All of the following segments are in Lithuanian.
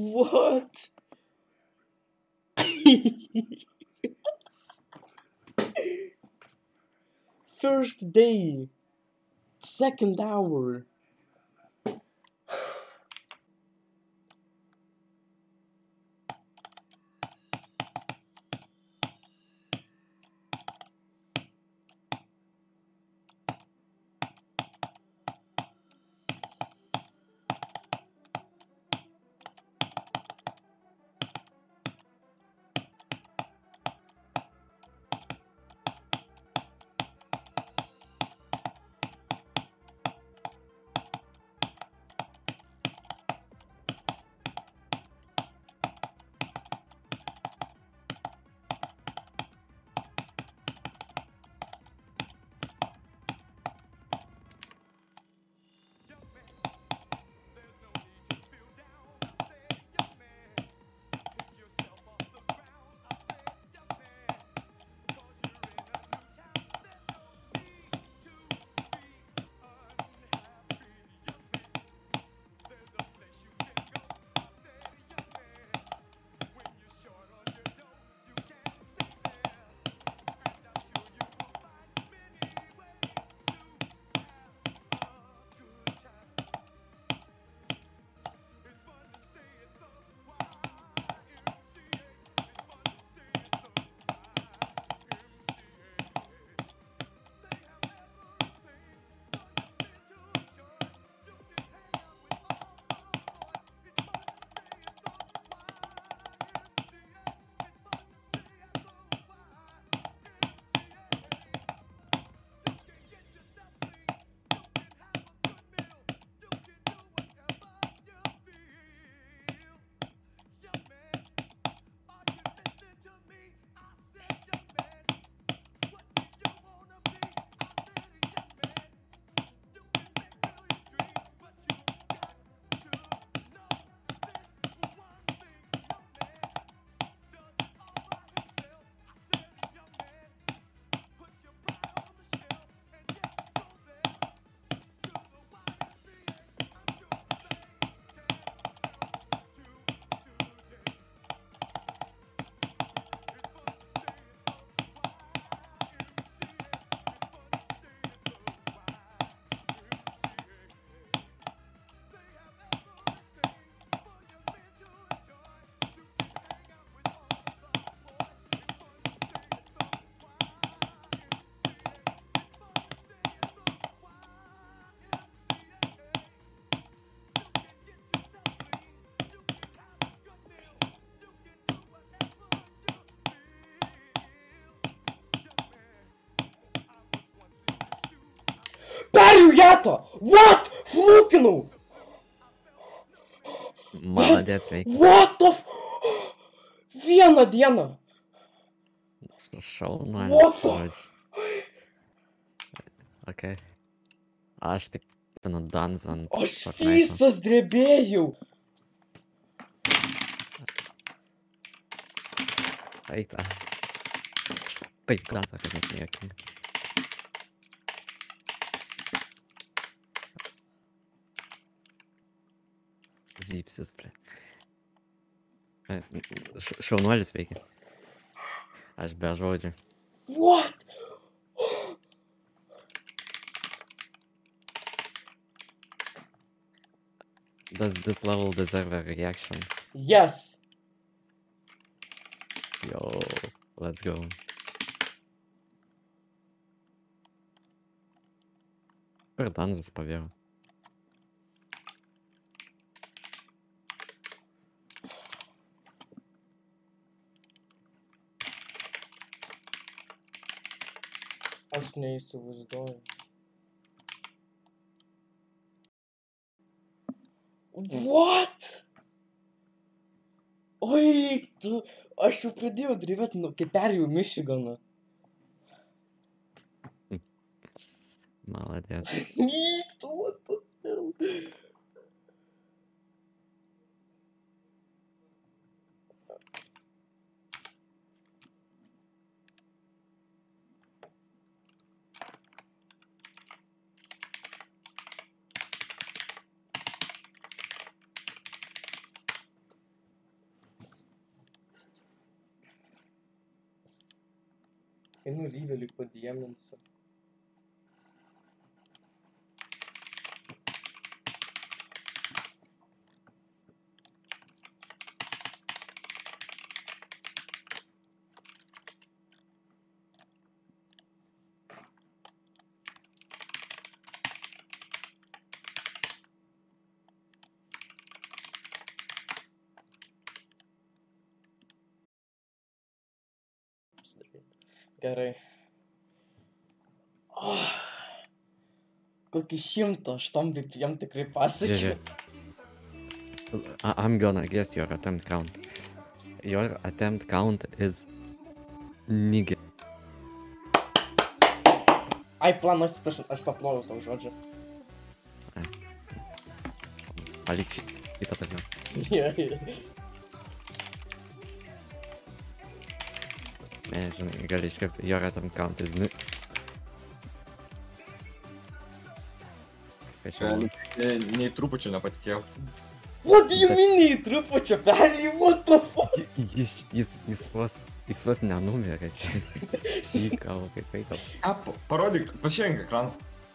What? First day, second hour. Перю yata! What? Флукнул! Молодец, Вейки. What the f... Vieną dieną! Šaunuolis. What the... Okay. Aš tik pinu dans ant Aš Fortnite'o. visas drebėjau! Eita. Taip krata, kad net niekai. Zypsis, ble. Šaunuolis Veiki. Aš be žodžių. What? Does this level deserve a reaction? Yes! Yo, let's go. Ir danzas pavėjo. Aš neįsivaizduoju. What? Oi, tu... Aš jau pradėjau drebėti, kai perėjau Michiganą. Молодец. Eik, tu, what the hell? Einu Ryvelį padieminsiu. Gerai. Kokį 100 aš tam jam tikrai pasakiau. I'm gonna guess your attempt count. Your attempt count is nigga. Ai, planas, aš paploviau tau žodžią. Palik šitą tokią. Ne, žinai, gali iškirpti. Your attempt count is nigga. Nei trupučio nepatikėjau. What do you mean, nei trupučio perėjai, what the fuck? Jis vos nenumirė čia. Įkalo kaip veikalo. Parodyk, pašienk ekraną.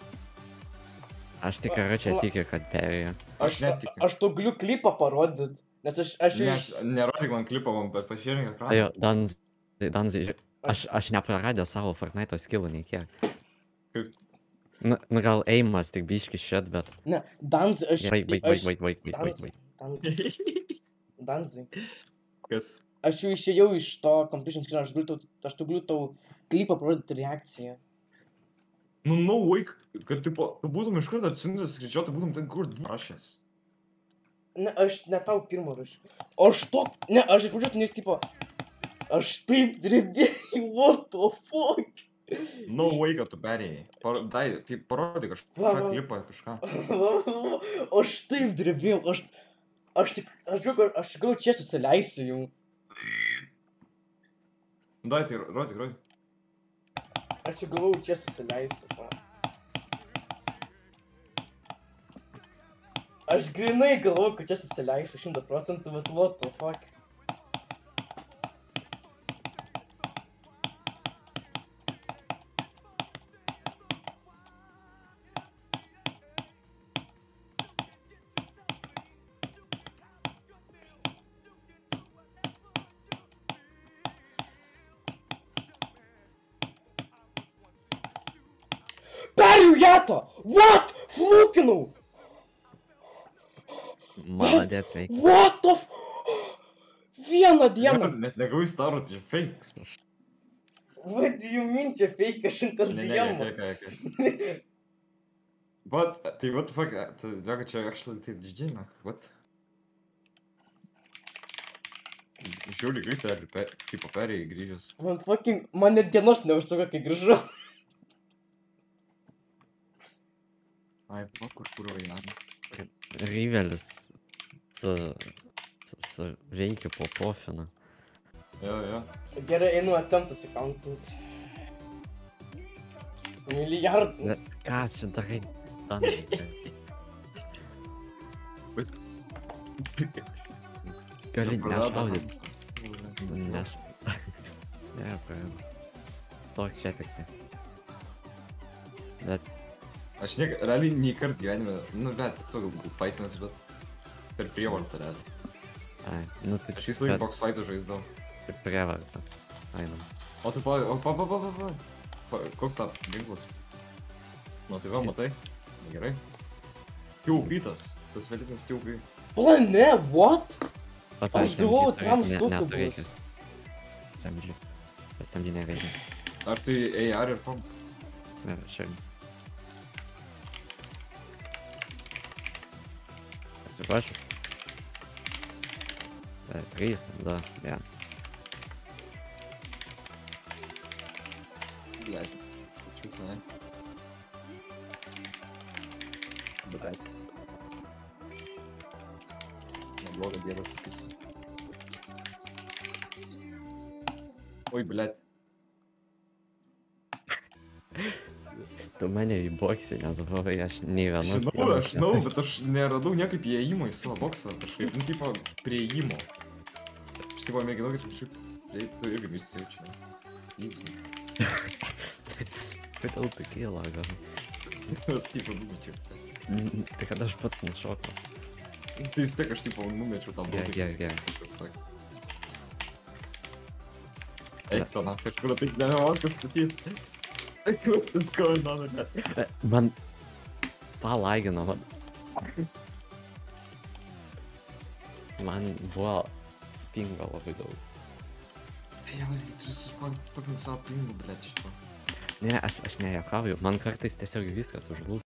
Aš tik čia tikiu, kad perėjo. Aš netikiu. Aš to galiu klipą parodyt, nes aš jau iš... Nerodyk man klipą, bet pašienk ekraną. Ajo, Danzai, aš nepraradęs savo Fortnite'o skillų nei kiek. Kaip? Nu gal aimas tik biški shit, bet... Ne, Danzai, aš... Wait. Danzai. Kas? Aš jau išėjau iš to completion screen, aš tu galiu tau klipą parodyti reakciją. Nu, no way, kad tipo, tu būtum iš karto atsindęs skaičiuoti, būtum ten kur rašęs. Ne, aš ne tau pirmą rašiau. Aš to... Ne, aš iš pradžių, nes tipo... Aš taip drebėjau, what the fuck? No way, kad tu perėjai. Tai parodyk kažką klipą, kažką. Aš taip drebėjau, aš galiu čia susileisiu jau. Dai, tai rodyk. Aš jau galvau čia susileisiu. Aš grinai galvau, kad čia susileisiu 100%, bet what the fuck. Perėjau yata! What? Flukinau! Maladėts veikia. What the f... Vieną dieną! Net negavai starų, tai fake. What do you mean čia fake 100 dieną? Ne. But, tai what the fuck, tai čia actually tai didžiai, what? Žiūrį greitai, kaip perėjai grįžęs. Man net dienos neužtruko, kai grįžau. Ai, kur važiavome. Ryvelis su veikia po profiną. Jo. Gerai, einu attemptus accountant. Milijardų. Ką čia darai, Danai? Gali nešaudyt. Ne, stok čia tik tai. Bet... Aš realiai nei kart gyvenime, bet tiesiog fightinas, bet per prievartą realiai. Ai, nu tai... Aš visą laiką box fightų žaisdavau. Per prievartą. Ainam. O tu koks tap ginklas? Nu tai va, matai? Gerai. Kiaupitas. Tas vėlytas kiaupai. Plane, what? Aš galvojau, tram štukų bus. SMG. SMG neveikia. Ar tai AR ir pump? Ne, šiandien. Esi ruošęs? 3, 2, 1. Блядь, скачусь, ne? Блядь. Neblogą dieną sakysiu. Oi, blėt. Tu mane į boksį nezabavai, aš nei vienos... Aš žinau, bet aš neradau niekaip įėjimo į savo boksą, kažkaip, nu, tipo, prieėjimo. Aš tipo mėginau, kad kažkaip, tu irgi visi jaučiu. Easy. Kodėl tu kyla, gal? Aš tipo numečiau. Tai kad aš pats nešokau. Tai vis tiek aš tipo numečiau tą būdą. Gerai. Eik to na, kažkur taip nemoku statyti. What's going on with that? Man palagino, man buvo pingo labai daug. Я turiu savo pingų, blėt, šito. Ne, aš nejuokauju, man kartais tiesiog viskas užlūsta.